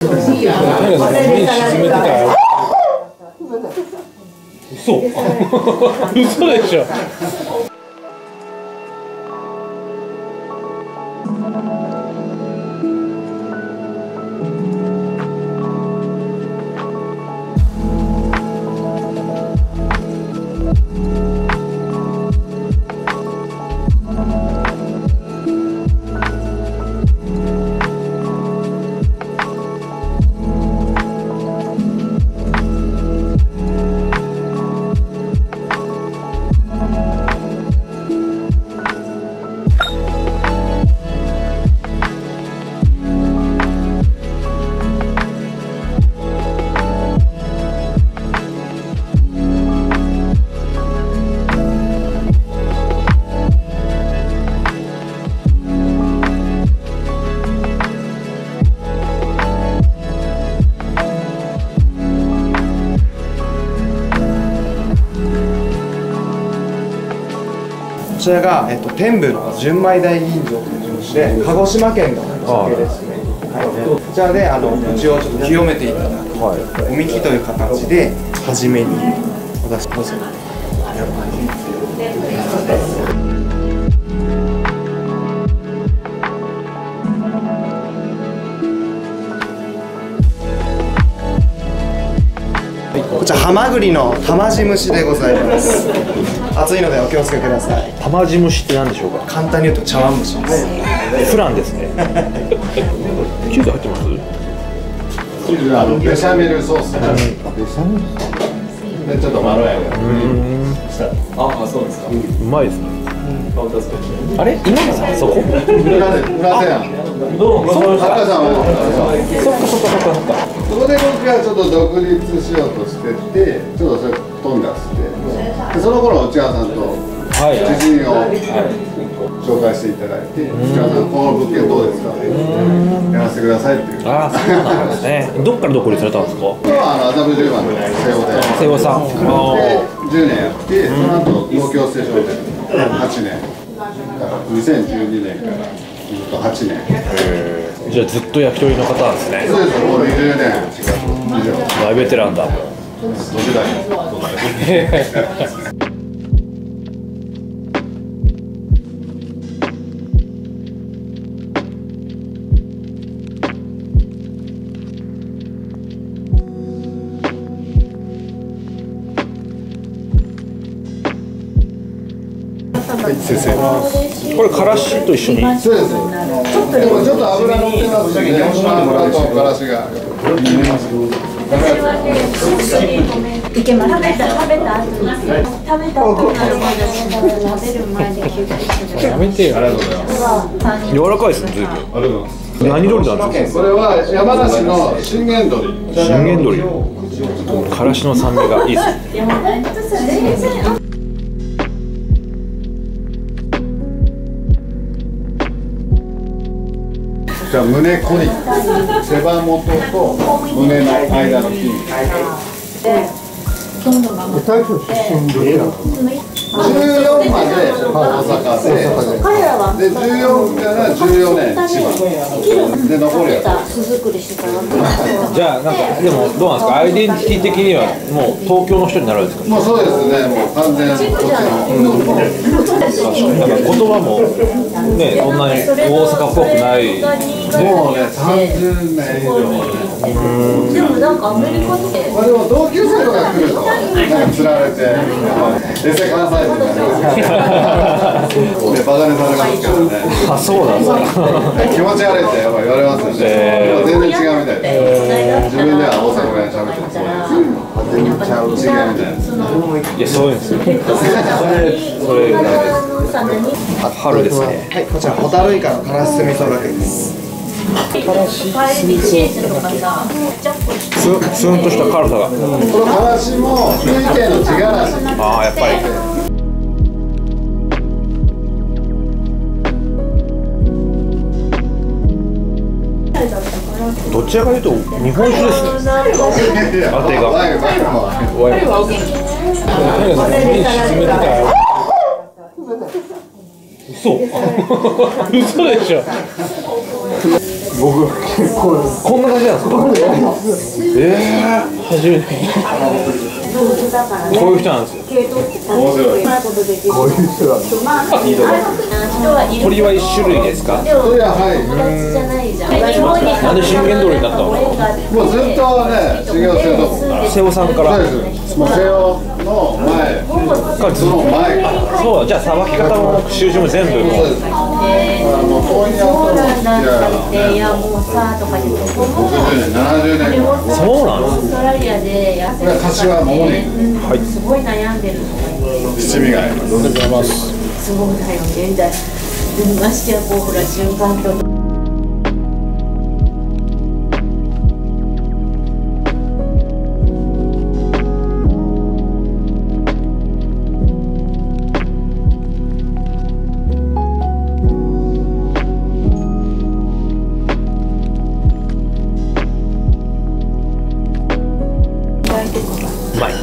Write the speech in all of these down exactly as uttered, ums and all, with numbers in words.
嘘嘘でしょ。 こちらが、えっと、天部の純米大吟醸という品種で、鹿児島県の酒ですね。はい、こちらであのうちをちょっと清めていただく、はい、おみきという形で初めにお出します。こちらハマグリの玉地蒸しでございます。熱いのでお気をつけください。 玉地蒸しって何でしょうか。 簡単に言うと茶碗蒸しです。 フランですね。チーズ入ってます？ チーズはあのベシャメルソース。ベシャメルでちょっとまろやか。ああ、そうですか。 うまいですね。あれ、今田さんそこ？ 裏で裏でやん。どうも。赤さんは。 そっかそっかそっかそっか。 そこで僕がちょっと独立しようとしてて、ちょっとそれ飛んだして、でその頃内川さんと知人を紹介していただいて、内川さんこの物件どうですか？やらせてくださいっていう。ああ、そうなんですね。 どっからどこにされたんですか？ これはあの麻布十番の瀬尾で。 瀬尾さん。 でじゅうねんやって、その後東京ステーションではちねん。にせんじゅうにねんからずっとはちねん。 じゃあずっと焼き鳥の方なんですね。 そうです。もうにじゅうねん近く以上。 大ベテランだ。 どちらに。はい、先生。これからしと一緒に。そうです。でもちょっと油乗ってますね。油とからしが。 いけます。食べた食べた後に食べた後に食べる前で休憩する。 やめてよ。ありがとうございます。柔らかいですね。随分。ありがとうございます。何鳥なんですか。 これは山梨の信玄鳥。 信玄鳥。からしの酸味がいいですね。 じゃあ胸コリ背羽元と胸の間の筋肉。 台風出身どちら？ じゅうよんまで大阪で、でじゅうよんからじゅうよねん千葉で残りは。 じゃあなんかでもどうなんですか。アイデンティティ的にはもう東京の人になるんですか。 もうそうですね。もう完全こっちの。 なんか言葉もねそんなに大阪っぽくない。 もうねさんじゅうねん以上ね。 でもなんかアメリカって。 まあでも同級生とか来るとなんか釣られてエセ関西人になります。でバカにされますからね。 あ、そうなんですか。 気持ち悪いってやっぱ言われますよね。全然違うみたいです。自分では大阪弁喋ってるつもりですけど。全然違うみたいです。 いや、そうですよ。それ春ですね。 はい、こちらホタルイカのからし酢味噌がけです。 からし酢味噌。スンとした辛さが。 このからしも福井県の地からし。 ああ、やっぱり。どちらかというと日本酒ですね。当てが。嘘。嘘でしょ。 僕結構こんな感じなんですか？ええー、初めて。こういう人なんですよ。 こういう人だ。 鳥は一種類ですか？ いや、はい。 なんで信玄通りになったの？ もうずっとね、修行してるとこ。 瀬尾さんから。 そうです。もう瀬尾の前、その前から。 そうだ、じゃあさばき方も収集も全部もう。 そうです。あのこういうそうなんだっていやもうさとか言ってろくじゅうねん、ななじゅうねんかん。 そうなの？ オーストラリアで痩せる柏もも肉。 はい。 すごい悩んでるとか言って七味があります。ありがとうございます。 そうだよねみたいな。ましてやこうほら循環と。 うまい。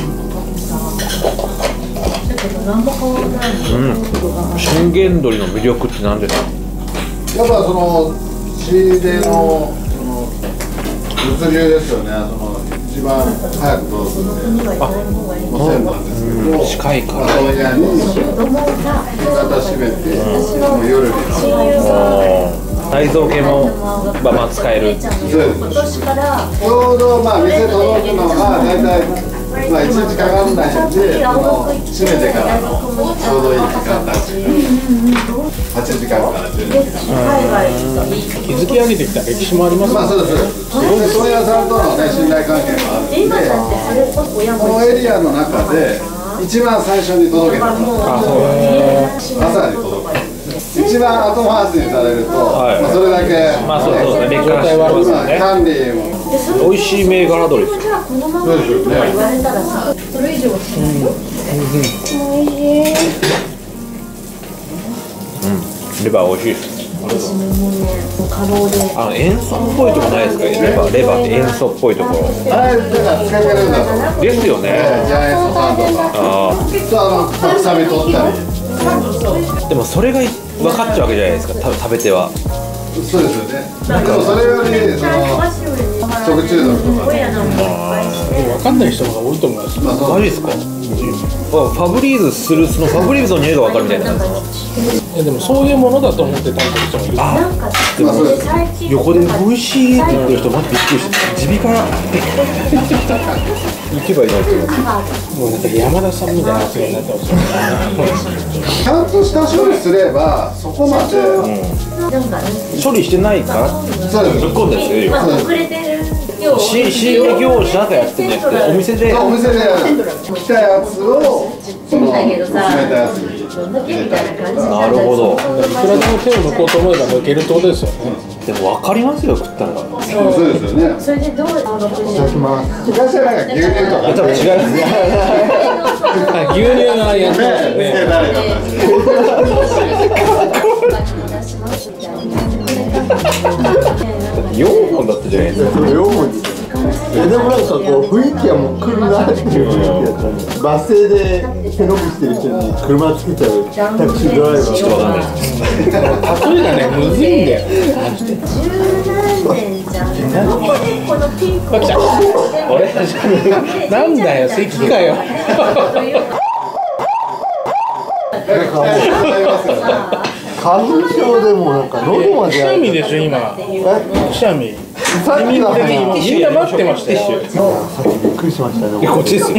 うん。信玄鶏の魅力って何ですか？ やっぱその仕入れのその物流ですよね。その一番早く届くんで、あ、線なんですけど、 近いから。 問屋に夕方閉めて、もう夜に。 内臓系もまあまあ使える。 そうです。ちょうどまあ店届くのが大体。まあ一日かかんないんで、この閉めてからのちょうどいい時間なんですけど、はちじかんからじゅうじかん。 築き上げてきた歴史もあります。 まあそうです。で、問屋さんとのね信頼関係もあるんで、このエリアの中で一番最初に届けてもらう。朝に届く。一番後回しにされると、 はい、 まあそれだけ、 まあそうそうですね、劣化してますよね。 管理も美味しい銘柄鶏ですよ。 そうですよね。 それ以上はしないよ。おいしい。 うん、レバー美味しいです。 私ももうね、過労で。 あの塩素っぽいとこないですか？レバー、レバーって塩素っぽいところ。 あれだから使い方るんだと思う。 ですよね。 ジャイアントさんとか。 ああ。 あの臭み取ったり。 でもそれが分かっちゃうわけじゃないですか。多分食べては。 そうですよね。でもそれよりその食中毒とか。 分かんない人が多いと思います。 まあそうマジですか？ファブリーズするそのファブリーズの匂いが分かるみたいな感じですか？ いやでもそういうものだと思って食べてる人もいる。 あ、でも横で美味しいって言ってる人まずびっくりして耳鼻から行けばいいなって思って。 もうなんか山田さんみたいな発言になってますよね。 ちゃんと下処理すればそこまで、うん、 処理してないからそうです。 ぶっ込んでるんですよ。 遅れてる。 仕入れ業者がやってるんじゃなくてお店でお店で来たやつをその詰めたやつに入れたり。 なるほど。 いくらでも手を抜こうと思えば抜けるってことですよね。 でも分かりますよ、食ったら。 そうですよね。 それでどう？いただきます。昔はなんか牛乳とか多分違いますね。 牛乳がやってますよね。 よんほんだったじゃないですか。 よんほんです。でもなんかこう雰囲気はもう来るなっていう雰囲気だったんで、バス停で背伸びしてる人に車つけちゃうタクシードライバー。 ちょっとわかんないです。 例えがね、むずいんだよ。マジで。 十何年じゃん。このピンク。 俺なんだよ、席かよ。 花粉症でもなんか喉まで。 くしゃみでしょ今。くしゃみ。 さっきの話みんな待ってましたよ。 さっきびっくりしましたね。 こっちですよ。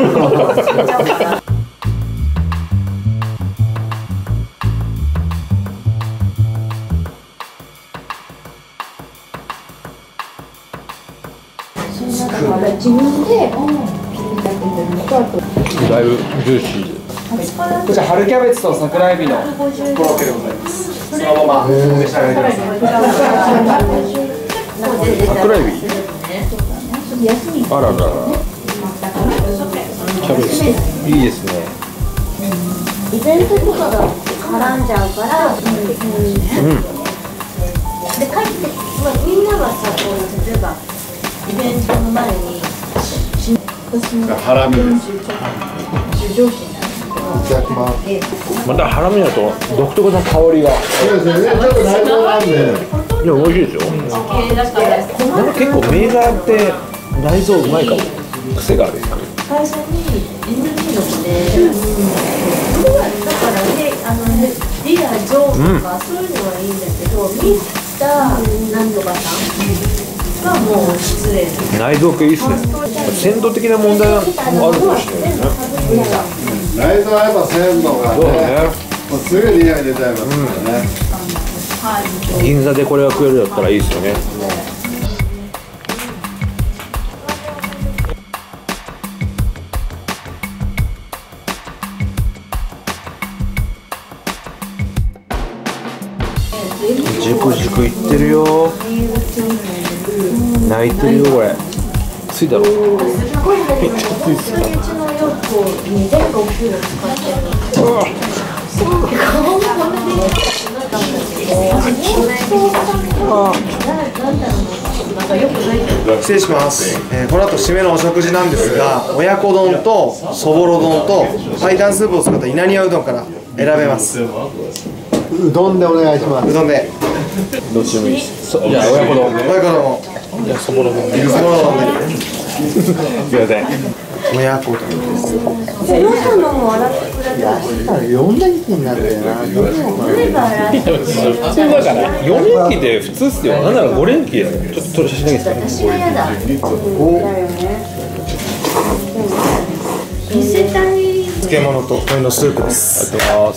自分でだいぶジューシーで。 こちら春キャベツと桜エビのコロッケでございます。そのままお召し上がりください。 桜エビ。あららら。キャベツ。いいですね。 イベントとかが絡んじゃうから、うん、で帰って、まあ、みんながさ、こう例えばイベントの前にハラミです。 主上司になる。 いただきます。 またハラミだと独特な香りが。 そうですよね。ちょっと内臓なんで。 でも美味しいですよ。なんか結構銘柄って内臓うまいかも。癖がある。 会社に エヌジー の子で、だからね、あのね、リア・ジョーとかそういうのはいいんだけど、ミスターなんとかさんはもう失礼。 内臓系いいっすね。鮮度的な問題もあるかもしれないね。 内臓はやっぱ鮮度がね、もうすぐに匂い出ちゃいますからね。 銀座でこれが食えるだったらいいですよね。じくじくいってるよ。泣いてるよこれ。ついだろ。めっちゃついっすか。 失礼します、えー、この後締めのお食事なんですが、親子丼とそぼろ丼と白湯スープを使った稲庭うどんから選べます。 うどんでお願いします。 うどんでどっちでもいいです。じゃあ親子丼。 親子丼。 いやそぼろ丼で。 そぼろ丼で。 すみません。 親子丼です。 よんねんきになるんだよな。 普通だからよねんきで普通っすよ。なんならご連休ですよ。ちょっと撮る写真だけですか。 漬物と鶏のスープです。 ありがとうございます。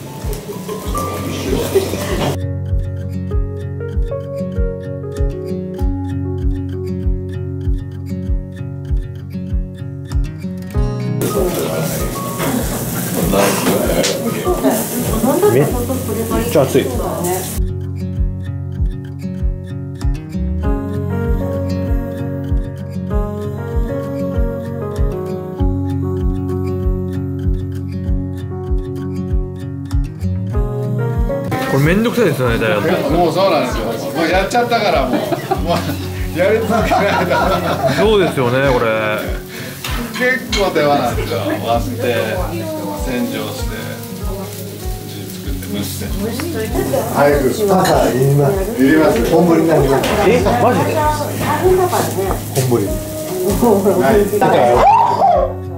めっちゃ熱い。これめんどくさいですよね、大学。 もうそうなんですよ。もうやっちゃったからもう、もうやり続けないと。 そうですよね、これ。 結構手間なんですよ。割って洗浄して。 早く傘いります。 いります。 本降りになります。 え、マジで？ 本降り。 はい。